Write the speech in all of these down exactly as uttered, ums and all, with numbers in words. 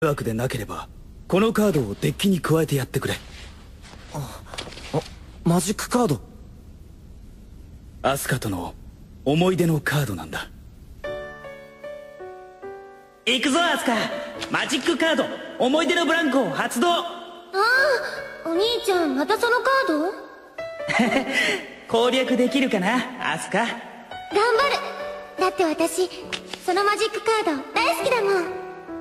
枠でなければこのカードをデッキに加えてやってくれ。 あ、あ、マジックカード。 アスカとの思い出のカードなんだ。 行くぞアスカ、マジックカード思い出のブランコを発動。ああ、お兄ちゃんまたそのカード攻略できるかなアスカ。頑張る。 だって私そのマジックカード大好きだもん。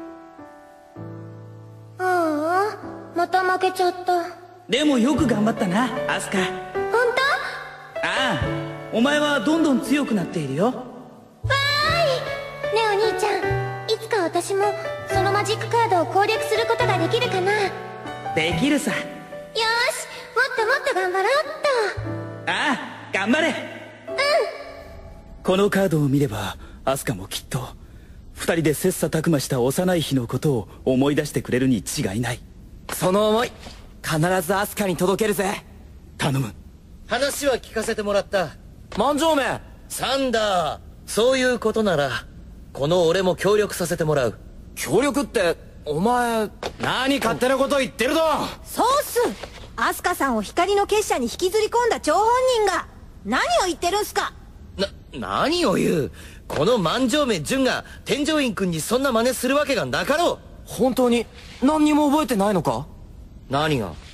ああ、また負けちゃった。 でもよく頑張ったなアスカ。 本当？ああ、お前はどんどん強くなっているよ。わーい。ねえお兄ちゃん、いつか私もそのマジックカードを攻略することができるかな。 できるさ。よし、 もっともっと頑張ろうっと。ああ、頑張れ。うん。 このカードを見ればアスカもきっと二人で切磋琢磨した幼い日のことを思い出してくれるに違いない。 その思い必ずアスカに届けるぜ。 頼む。 話は聞かせてもらった。 万丈名サンダー、そういうことならこの俺も協力させてもらう。 協力ってお前何勝手なこと言ってるの。 そうっす。アスカさんを光の結社に引きずり込んだ張本人が何を言ってるんすか。 な、何を言う。この万丈名純が天上院君にそんな真似するわけがなかろう。 本当に何にも覚えてないのか。 何が。